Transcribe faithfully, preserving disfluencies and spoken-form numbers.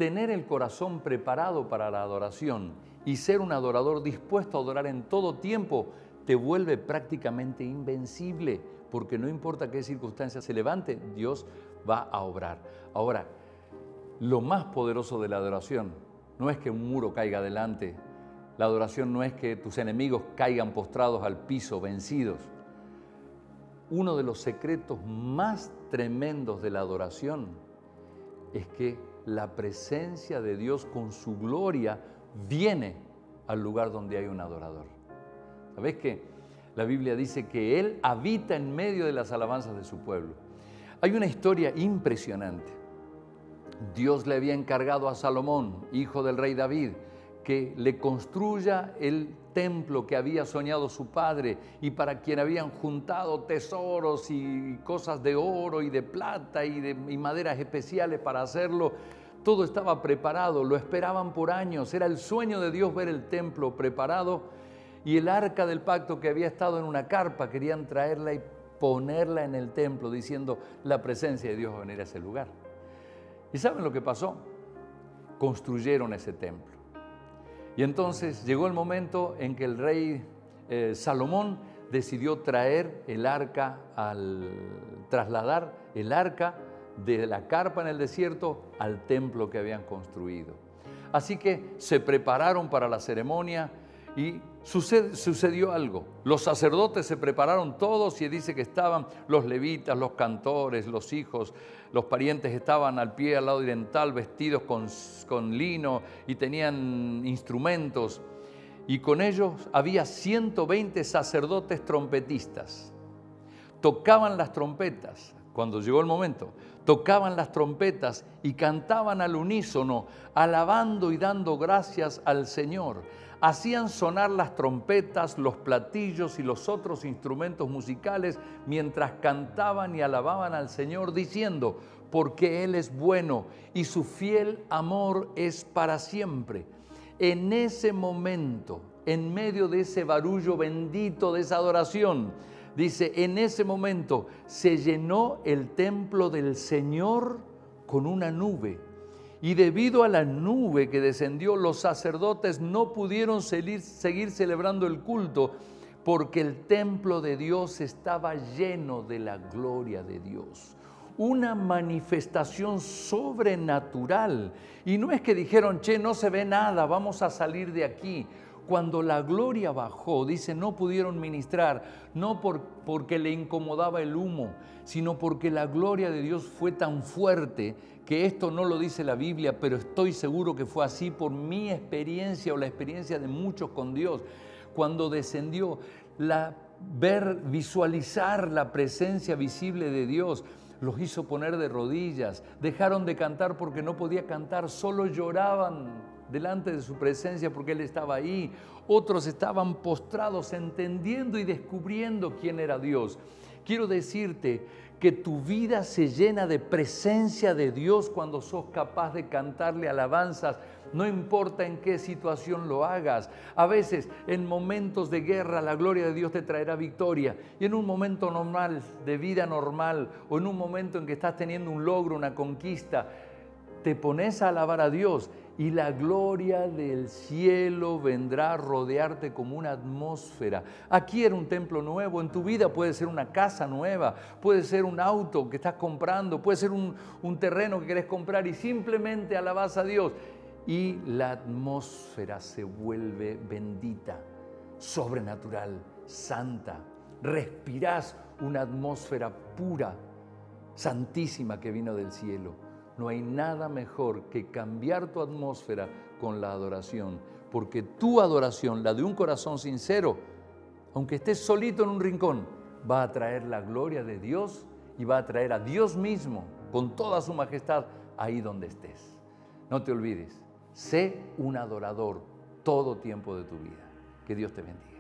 tener el corazón preparado para la adoración y ser un adorador dispuesto a adorar en todo tiempo te vuelve prácticamente invencible, porque no importa qué circunstancia se levante, Dios va a obrar. Ahora, lo más poderoso de la adoración no es que un muro caiga adelante, la adoración no es que tus enemigos caigan postrados al piso, vencidos. Uno de los secretos más tremendos de la adoración es que la presencia de Dios con su gloria viene al lugar donde hay un adorador. ¿Sabés qué? La Biblia dice que Él habita en medio de las alabanzas de su pueblo. Hay una historia impresionante. Dios le había encargado a Salomón, hijo del rey David, que le construya el templo que había soñado su padre y para quien habían juntado tesoros y cosas de oro y de plata y, de, y maderas especiales para hacerlo. Todo estaba preparado, lo esperaban por años. Era el sueño de Dios ver el templo preparado y el arca del pacto que había estado en una carpa, querían traerla y ponerla en el templo, diciendo, la presencia de Dios va a venir a ese lugar. ¿Y saben lo que pasó? Construyeron ese templo. Y entonces llegó el momento en que el rey eh, Salomón decidió traer el arca, al trasladar el arca de la carpa en el desierto al templo que habían construido. Así que se prepararon para la ceremonia y sucede, sucedió algo. Los sacerdotes se prepararon todos y dice que estaban los levitas, los cantores, los hijos, los parientes estaban al pie, al lado oriental, vestidos con, con lino y tenían instrumentos. Y con ellos había ciento veinte sacerdotes trompetistas. Tocaban las trompetas. Cuando llegó el momento, tocaban las trompetas y cantaban al unísono, alabando y dando gracias al Señor. Hacían sonar las trompetas, los platillos y los otros instrumentos musicales mientras cantaban y alababan al Señor, diciendo, porque Él es bueno y su fiel amor es para siempre. En ese momento, en medio de ese barullo bendito, de esa adoración, dice, en ese momento se llenó el templo del Señor con una nube. Y debido a la nube que descendió, los sacerdotes no pudieron seguir, seguir celebrando el culto porque el templo de Dios estaba lleno de la gloria de Dios. Una manifestación sobrenatural. Y no es que dijeron, che, no se ve nada, vamos a salir de aquí. Cuando la gloria bajó, dice, no pudieron ministrar, no por, porque le incomodaba el humo, sino porque la gloria de Dios fue tan fuerte que esto no lo dice la Biblia, pero estoy seguro que fue así por mi experiencia o la experiencia de muchos con Dios. Cuando descendió, la, ver, visualizar la presencia visible de Dios, los hizo poner de rodillas, dejaron de cantar porque no podía cantar, solo lloraban delante de su presencia porque Él estaba ahí. Otros estaban postrados entendiendo y descubriendo quién era Dios. Quiero decirte que tu vida se llena de presencia de Dios cuando sos capaz de cantarle alabanzas, no importa en qué situación lo hagas. A veces en momentos de guerra la gloria de Dios te traerá victoria y en un momento normal, de vida normal o en un momento en que estás teniendo un logro, una conquista, te pones a alabar a Dios y la gloria del cielo vendrá a rodearte como una atmósfera. Aquí era un templo nuevo, en tu vida puede ser una casa nueva, puede ser un auto que estás comprando, puede ser un, un terreno que querés comprar y simplemente alabás a Dios. Y la atmósfera se vuelve bendita, sobrenatural, santa. Respirás una atmósfera pura, santísima que vino del cielo. No hay nada mejor que cambiar tu atmósfera con la adoración, porque tu adoración, la de un corazón sincero, aunque estés solito en un rincón, va a traer la gloria de Dios y va a traer a Dios mismo con toda su majestad ahí donde estés. No te olvides, sé un adorador todo tiempo de tu vida. Que Dios te bendiga.